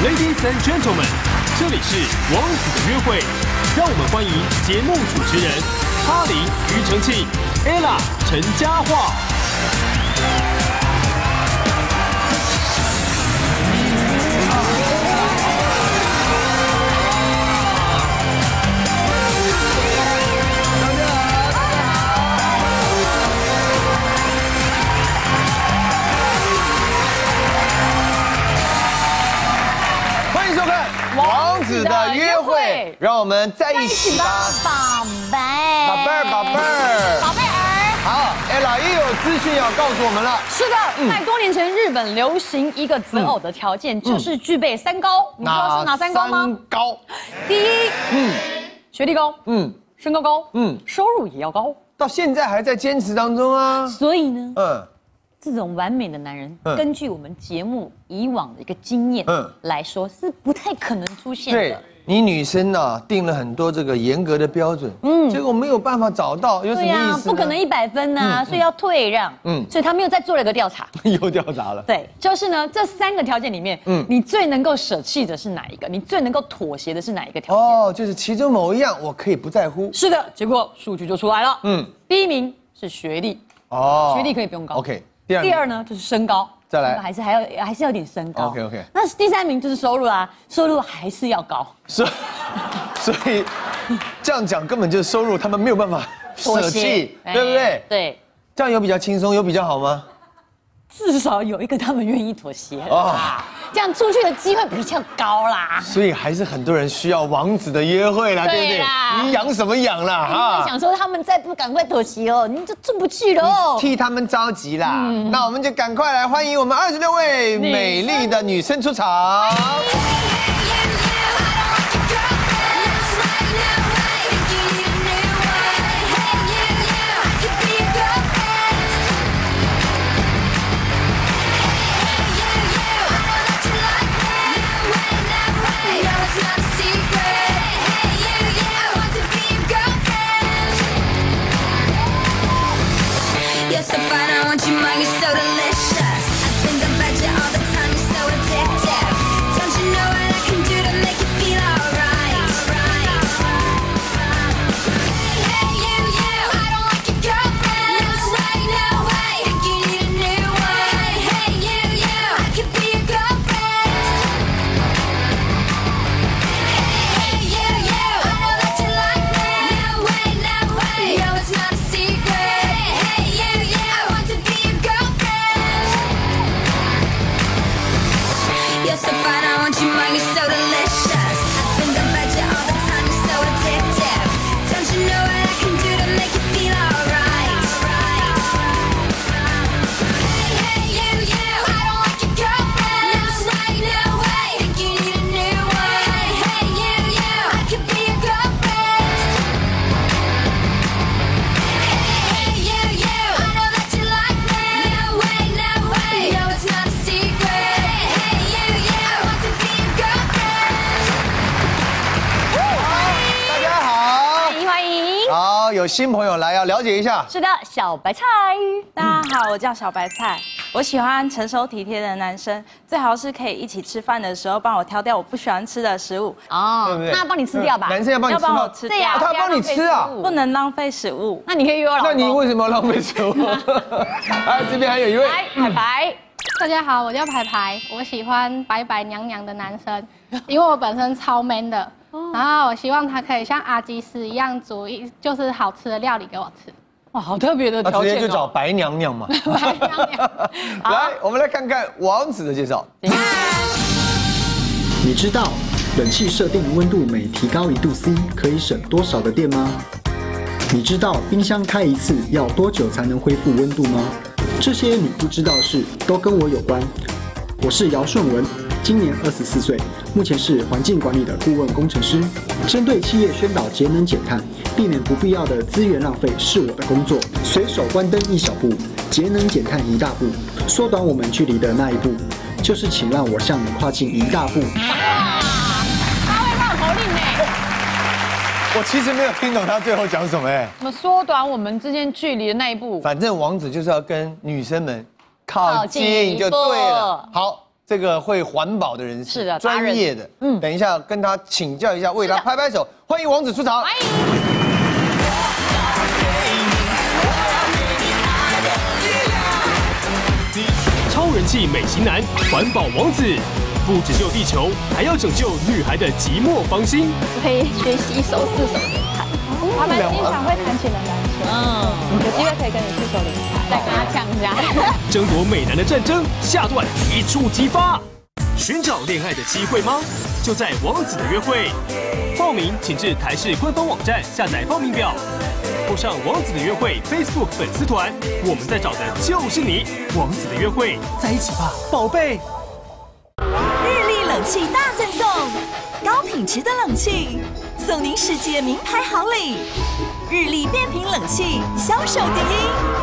Ladies and gentlemen， 这里是王子的约会，让我们欢迎节目主持人哈林、庾澄庆、ella 陈嘉桦。 王子的约会，让我们在一起吧， 宝贝， 宝贝儿，宝贝儿， 宝贝儿。 好，ella又有资讯要告诉我们了。 是的，在多年前，日本流行一个择偶的条件，就是具备3高。你知道是哪3高吗？ 高。 第一，学历高，身高高，收入也要高。 到现在还在坚持当中啊。 所以呢，这种完美的男人，根据我们节目以往的一个经验来说，是不太可能出现的。 对，你女生呢定了很多这个严格的标准，结果没有办法找到，有什么意思呢？ 不可能100分啊，所以要退让。所以他们又再做了一个调查， 又调查了。 对，就是呢，这3个条件里面，你最能够舍弃的是哪一个？你最能够妥协的是哪一个条件？ 哦，就是其中某一样我可以不在乎。 是的，结果数据就出来了。第1名是学历，学历可以不用高。 OK。 第2呢就是身高， 再来还是要有点身高。 OK。 那第3名就是收入啦，收入还是要高。 所以这样讲根本就是收入他们没有办法舍弃，对不对？ 对， 这样有比较轻松，有比较好吗？ 至少有一个他们愿意妥协啊，这样出去的机会比较高啦。 所以还是很多人需要王子的约会啦，对不对？你养什么养啦？ 哈，想说他们再不赶快妥协哦，你就出不去了哦， 替他们着急啦。那我们就赶快来欢迎我们26位美丽的女生出场。 So fine, I want you, mine, you're so delicious. I think about you all the time, you're so addictive. Don't you know what I can do to make you feel alright? Hey, you, I don't like your girlfriend. No way, no way, think you need a new one. Hey, you, I could be your girlfriend. Hey, you, I know that you like me. No way, no, it's not a secret. You're so fine, I want you, mine, you're so delicious. I think about you all the time, you're so addictive. Don't you know what I can do to make you feel alright? Hey, you, I don't like your girlfriend. No way, think you need a new one. Hey, you, I could be your girlfriend. Hey, you, I know that you like me. No way, no, it's not a secret. 好，有新朋友来，要了解一下。 是的，小白菜。 大家好，我叫小白菜。我喜欢成熟体贴的男生，最好是可以一起吃饭的时候帮我挑掉我不喜欢吃的食物。 哦，对不对？那帮你吃掉吧。 男生要帮你吃吗？ 要帮我吃掉。 他帮你吃啊？ 不能浪费食物。 那你可以约我老公。 那你为什么要浪费食物？哎，这边还有一位。 排排。 大家好，我叫排排，我喜欢白白娘娘的男生，因为我本身超 man 的。然后我希望他可以像阿基斯一样煮就是好吃的料理给我吃。 哇，好特别的条件哦。 直接就找白娘娘嘛。 白娘娘。 来，我们来看看王子的介绍。 你知道冷气设定温度每提高1度 C 可以省多少的电吗？你知道冰箱开一次要多久才能恢复温度吗？这些你不知道的事都跟我有关。我是姚顺文。今年24岁，目前是环境管理的顾问工程师。针对企业宣导节能减碳，避免不必要的资源浪费是我的工作。随手关灯1小步，节能减碳1大步，缩短我们距离的那一步，就是请让我向你跨进1大步。 他会绕口令呢。 我其实没有听懂他最后讲什么哎。 怎么缩短我们之间距离的那一步？ 反正王子就是要跟女生们靠近就对了。好。 这个会环保的人士， 是的， 专业的。等一下跟他请教一下，为他拍拍手，欢迎王子出场。 超人气美型男，环保王子，不只救地球，还要拯救女孩的寂寞芳心。 可以学习一手四手的弹，他们经常会弹琴的男生，有机会可以跟你四手联弹， 再跟他呛一下。 争夺美男的战争，下段一触即发。寻找恋爱的机会吗？就在王子的约会。报名请至台视官方网站下载报名表，或上王子的约会 Facebook 粉丝团。我们在找的就是你，王子的约会，在一起吧，宝贝。 日立冷气大赠送，高品质的冷气，送您世界名牌好礼。日立变频冷气销售第一。